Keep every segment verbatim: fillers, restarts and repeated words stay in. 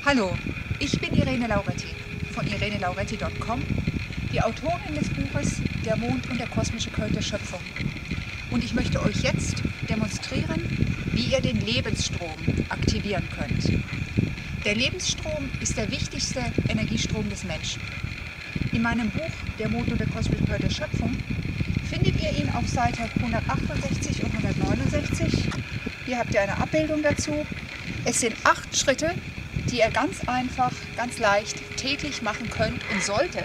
Hallo, ich bin Irene Lauretti von irene lauretti punkt com, die Autorin des Buches Der Mond und der kosmische Code der Schöpfung. Und ich möchte euch jetzt demonstrieren, wie ihr den Lebensstrom aktivieren könnt. Der Lebensstrom ist der wichtigste Energiestrom des Menschen. In meinem Buch Der Mond und der kosmische Code der Schöpfung findet ihr ihn auf Seite hundertachtundsechzig und hundertneunundsechzig. Hier habt ihr eine Abbildung dazu. Es sind acht Schritte, die ihr ganz einfach, ganz leicht täglich machen könnt und solltet.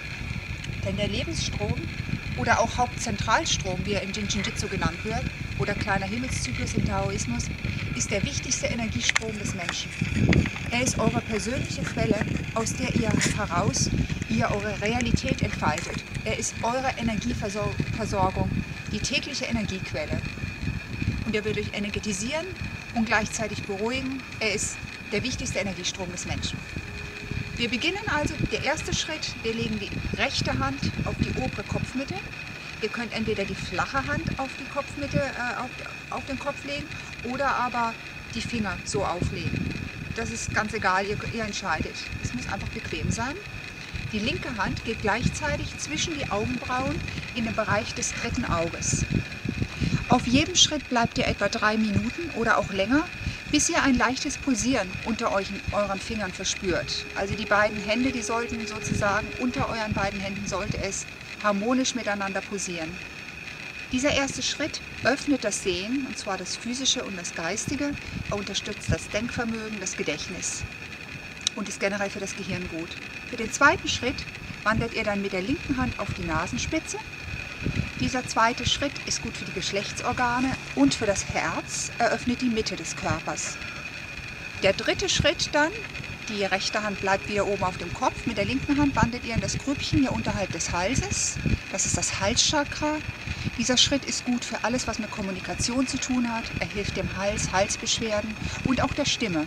Denn der Lebensstrom oder auch Hauptzentralstrom, wie er im Jin-Shin-Jitsu genannt wird, oder kleiner Himmelszyklus im Taoismus, ist der wichtigste Energiestrom des Menschen. Er ist eure persönliche Quelle, aus der ihr heraus ihr eure Realität entfaltet. Er ist eure Energieversorgung, die tägliche Energiequelle. Und er wird euch energetisieren und gleichzeitig beruhigen. Er ist der wichtigste Energiestrom des Menschen. Wir beginnen also, der erste Schritt, wir legen die rechte Hand auf die obere Kopfmitte. Ihr könnt entweder die flache Hand auf die Kopfmitte, äh, auf, auf den Kopf legen oder aber die Finger so auflegen. Das ist ganz egal, ihr, ihr entscheidet. Es muss einfach bequem sein. Die linke Hand geht gleichzeitig zwischen die Augenbrauen in den Bereich des dritten Auges. Auf jedem Schritt bleibt ihr etwa drei Minuten oder auch länger, bis ihr ein leichtes Pulsieren unter euch, euren Fingern verspürt. Also die beiden Hände, die sollten sozusagen, unter euren beiden Händen sollte es harmonisch miteinander pulsieren. Dieser erste Schritt öffnet das Sehen, und zwar das Physische und das Geistige. Er unterstützt das Denkvermögen, das Gedächtnis und ist generell für das Gehirn gut. Für den zweiten Schritt wandert ihr dann mit der linken Hand auf die Nasenspitze. Dieser zweite Schritt ist gut für die Geschlechtsorgane und für das Herz, eröffnet die Mitte des Körpers. Der dritte Schritt dann, die rechte Hand bleibt wieder oben auf dem Kopf, mit der linken Hand wandert ihr in das Grübchen hier unterhalb des Halses. Das ist das Halschakra. Dieser Schritt ist gut für alles, was mit Kommunikation zu tun hat. Er hilft dem Hals, Halsbeschwerden und auch der Stimme.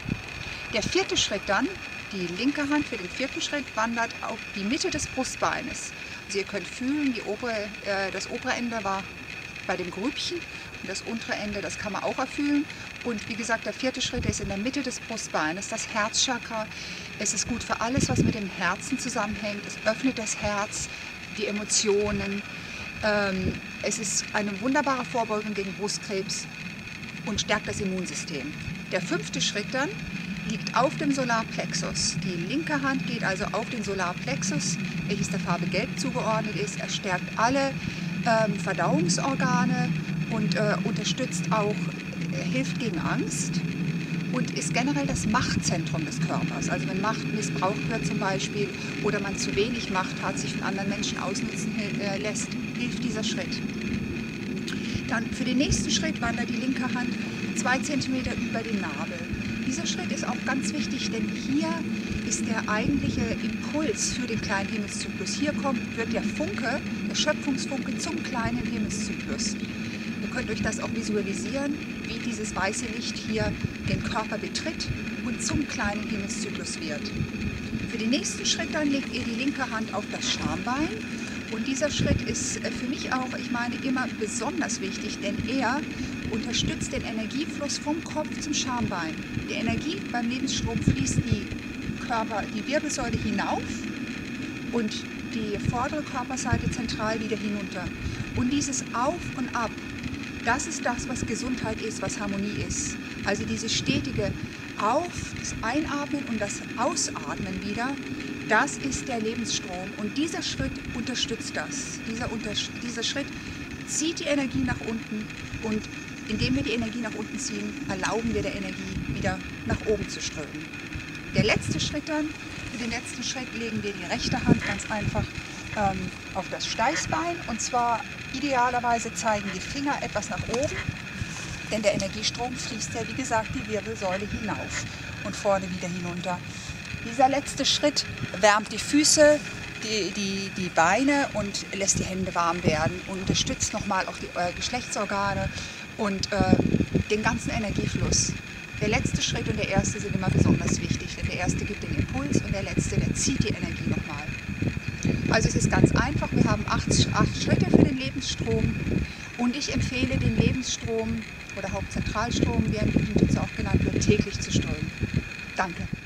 Der vierte Schritt dann, die linke Hand für den vierten Schritt wandert auf die Mitte des Brustbeines. Also ihr könnt fühlen, die obere, äh, das obere Ende war bei dem Grübchen und das untere Ende, das kann man auch erfühlen. Und wie gesagt, der vierte Schritt ist in der Mitte des Brustbeines, das Herzchakra. Es ist gut für alles, was mit dem Herzen zusammenhängt. Es öffnet das Herz, die Emotionen. Ähm, es ist eine wunderbare Vorbeugung gegen Brustkrebs und stärkt das Immunsystem. Der fünfte Schritt dann liegt auf dem Solarplexus. Die linke Hand geht also auf den Solarplexus, welches der Farbe Gelb zugeordnet ist. Er stärkt alle ähm, Verdauungsorgane und äh, unterstützt auch, äh, hilft gegen Angst und ist generell das Machtzentrum des Körpers. Also wenn Macht missbraucht wird zum Beispiel oder man zu wenig Macht hat, sich von anderen Menschen ausnutzen äh, lässt, hilft dieser Schritt. Dann für den nächsten Schritt wandert die linke Hand zwei Zentimeter über den Nabel. Dieser Schritt ist auch ganz wichtig, denn hier ist der eigentliche Impuls für den kleinen Himmelszyklus. Hier kommt, wird der Funke, der Schöpfungsfunke zum kleinen Himmelszyklus. Ihr könnt euch das auch visualisieren, wie dieses weiße Licht hier den Körper betritt und zum kleinen Himmelszyklus wird. Für den nächsten Schritt dann legt ihr die linke Hand auf das Schambein. Und dieser Schritt ist für mich auch, ich meine, immer besonders wichtig, denn er unterstützt den Energiefluss vom Kopf zum Schambein. Die Energie beim Lebensstrom fließt die, Körper, die Wirbelsäule hinauf und die vordere Körperseite zentral wieder hinunter. Und dieses Auf und Ab, das ist das, was Gesundheit ist, was Harmonie ist. Also dieses stetige Auf, das Einatmen und das Ausatmen wieder, das ist der Lebensstrom. Und dieser Schritt unterstützt das. Dieser, unter, dieser Schritt zieht die Energie nach unten und indem wir die Energie nach unten ziehen, erlauben wir der Energie wieder nach oben zu strömen. Der letzte Schritt dann, für den letzten Schritt legen wir die rechte Hand ganz einfach ähm, auf das Steißbein und zwar idealerweise zeigen die Finger etwas nach oben, denn der Energiestrom fließt ja wie gesagt die Wirbelsäule hinauf und vorne wieder hinunter. Dieser letzte Schritt wärmt die Füße, Die, die, die Beine und lässt die Hände warm werden und unterstützt nochmal auch die äh, Geschlechtsorgane und äh, den ganzen Energiefluss. Der letzte Schritt und der erste sind immer besonders wichtig, denn der erste gibt den Impuls und der letzte, der zieht die Energie nochmal. Also es ist ganz einfach, wir haben acht, acht Schritte für den Lebensstrom und ich empfehle den Lebensstrom oder Hauptzentralstrom, wie er im Jitsu auch genannt wird, täglich zu strömen. Danke.